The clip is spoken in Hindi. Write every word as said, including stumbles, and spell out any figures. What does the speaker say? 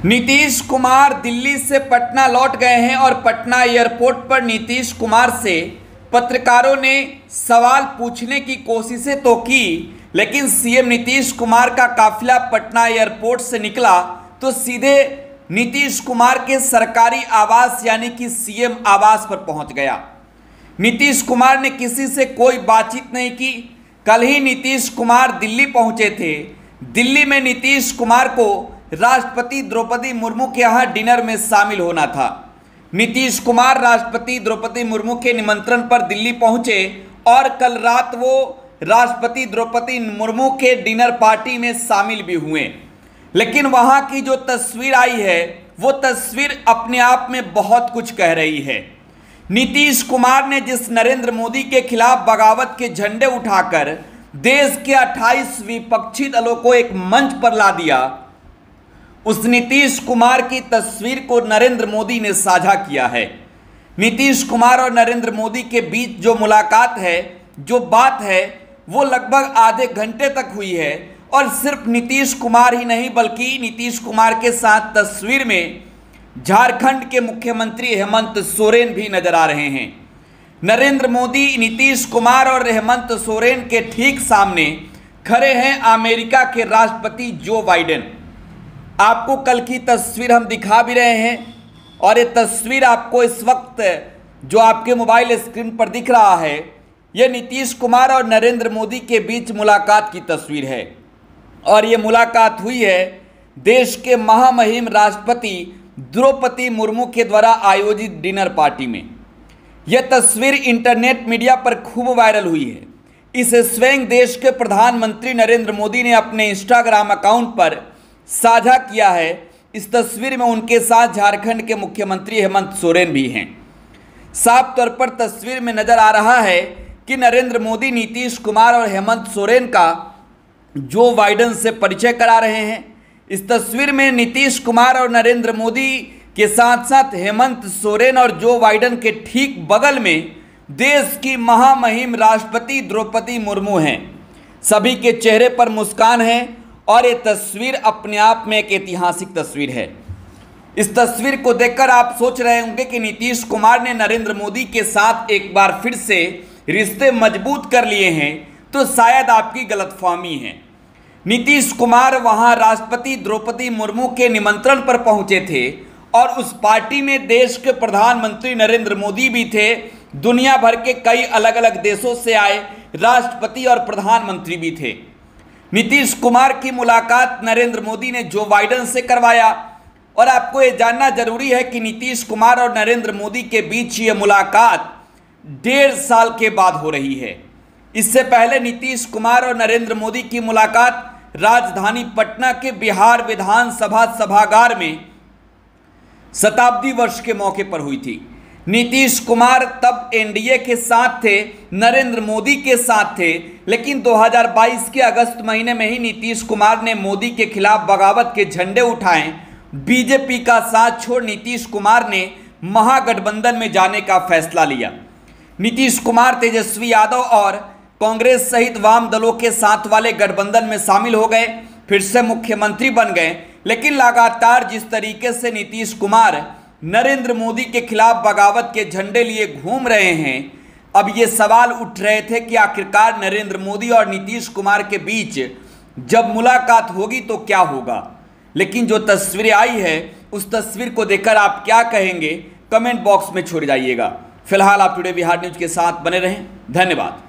नीतीश कुमार दिल्ली से पटना लौट गए हैं और पटना एयरपोर्ट पर नीतीश कुमार से पत्रकारों ने सवाल पूछने की कोशिशें तो की, लेकिन सीएम नीतीश कुमार का काफिला पटना एयरपोर्ट से निकला तो सीधे नीतीश कुमार के सरकारी आवास यानी कि सीएम आवास पर पहुंच गया। नीतीश कुमार ने किसी से कोई बातचीत नहीं की। कल ही नीतीश कुमार दिल्ली पहुंचे थे। दिल्ली में नीतीश कुमार को राष्ट्रपति द्रौपदी मुर्मू के यहाँ डिनर में शामिल होना था। नीतीश कुमार राष्ट्रपति द्रौपदी मुर्मू के निमंत्रण पर दिल्ली पहुंचे और कल रात वो राष्ट्रपति द्रौपदी मुर्मू के डिनर पार्टी में शामिल भी हुए। लेकिन वहां की जो तस्वीर आई है वो तस्वीर अपने आप में बहुत कुछ कह रही है। नीतीश कुमार ने जिस नरेंद्र मोदी के खिलाफ बगावत के झंडे उठाकर देश के अट्ठाईस विपक्षी दलों को एक मंच पर ला दिया, उस नीतीश कुमार की तस्वीर को नरेंद्र मोदी ने साझा किया है। नीतीश कुमार और नरेंद्र मोदी के बीच जो मुलाकात है, जो बात है, वो लगभग आधे घंटे तक हुई है और सिर्फ नीतीश कुमार ही नहीं बल्कि नीतीश कुमार के साथ तस्वीर में झारखंड के मुख्यमंत्री हेमंत सोरेन भी नजर आ रहे हैं। नरेंद्र मोदी, नीतीश कुमार और हेमंत सोरेन के ठीक सामने खड़े हैं अमेरिका के राष्ट्रपति जो बाइडेन। आपको कल की तस्वीर हम दिखा भी रहे हैं और ये तस्वीर आपको इस वक्त जो आपके मोबाइल स्क्रीन पर दिख रहा है, ये नीतीश कुमार और नरेंद्र मोदी के बीच मुलाकात की तस्वीर है। और ये मुलाकात हुई है देश के महामहिम राष्ट्रपति द्रौपदी मुर्मू के द्वारा आयोजित डिनर पार्टी में। यह तस्वीर इंटरनेट मीडिया पर खूब वायरल हुई है। इसे स्वयं देश के प्रधानमंत्री नरेंद्र मोदी ने अपने इंस्टाग्राम अकाउंट पर साझा किया है। इस तस्वीर में उनके साथ झारखंड के मुख्यमंत्री हेमंत सोरेन भी हैं। साफ तौर पर तस्वीर में नजर आ रहा है कि नरेंद्र मोदी नीतीश कुमार और हेमंत सोरेन का जो बाइडेन से परिचय करा रहे हैं। इस तस्वीर में नीतीश कुमार और नरेंद्र मोदी के साथ साथ हेमंत सोरेन और जो बाइडेन के ठीक बगल में देश की महामहिम राष्ट्रपति द्रौपदी मुर्मू हैं। सभी के चेहरे पर मुस्कान है और ये तस्वीर अपने आप में एक ऐतिहासिक तस्वीर है। इस तस्वीर को देखकर आप सोच रहे होंगे कि नीतीश कुमार ने नरेंद्र मोदी के साथ एक बार फिर से रिश्ते मजबूत कर लिए हैं, तो शायद आपकी गलतफहमी है। नीतीश कुमार वहां राष्ट्रपति द्रौपदी मुर्मू के निमंत्रण पर पहुंचे थे और उस पार्टी में देश के प्रधानमंत्री नरेंद्र मोदी भी थे। दुनिया भर के कई अलग अलग देशों से आए राष्ट्रपति और प्रधानमंत्री भी थे। नीतीश कुमार की मुलाकात नरेंद्र मोदी ने जो बाइडेन से करवाया। और आपको ये जानना जरूरी है कि नीतीश कुमार और नरेंद्र मोदी के बीच ये मुलाकात डेढ़ साल के बाद हो रही है। इससे पहले नीतीश कुमार और नरेंद्र मोदी की मुलाकात राजधानी पटना के बिहार विधानसभा सभागार में शताब्दी वर्ष के मौके पर हुई थी। नीतीश कुमार तब एनडीए के साथ थे, नरेंद्र मोदी के साथ थे, लेकिन दो हज़ार बाईस के अगस्त महीने में ही नीतीश कुमार ने मोदी के खिलाफ बगावत के झंडे उठाए। बीजेपी का साथ छोड़ नीतीश कुमार ने महागठबंधन में जाने का फैसला लिया। नीतीश कुमार तेजस्वी यादव और कांग्रेस सहित वाम दलों के साथ वाले गठबंधन में शामिल हो गए, फिर से मुख्यमंत्री बन गए। लेकिन लगातार जिस तरीके से नीतीश कुमार नरेंद्र मोदी के खिलाफ बगावत के झंडे लिए घूम रहे हैं, अब ये सवाल उठ रहे थे कि आखिरकार नरेंद्र मोदी और नीतीश कुमार के बीच जब मुलाकात होगी तो क्या होगा। लेकिन जो तस्वीरें आई है उस तस्वीर को देखकर आप क्या कहेंगे, कमेंट बॉक्स में छोड़ जाइएगा। फिलहाल आप टुडे बिहार न्यूज के साथ बने रहें। धन्यवाद।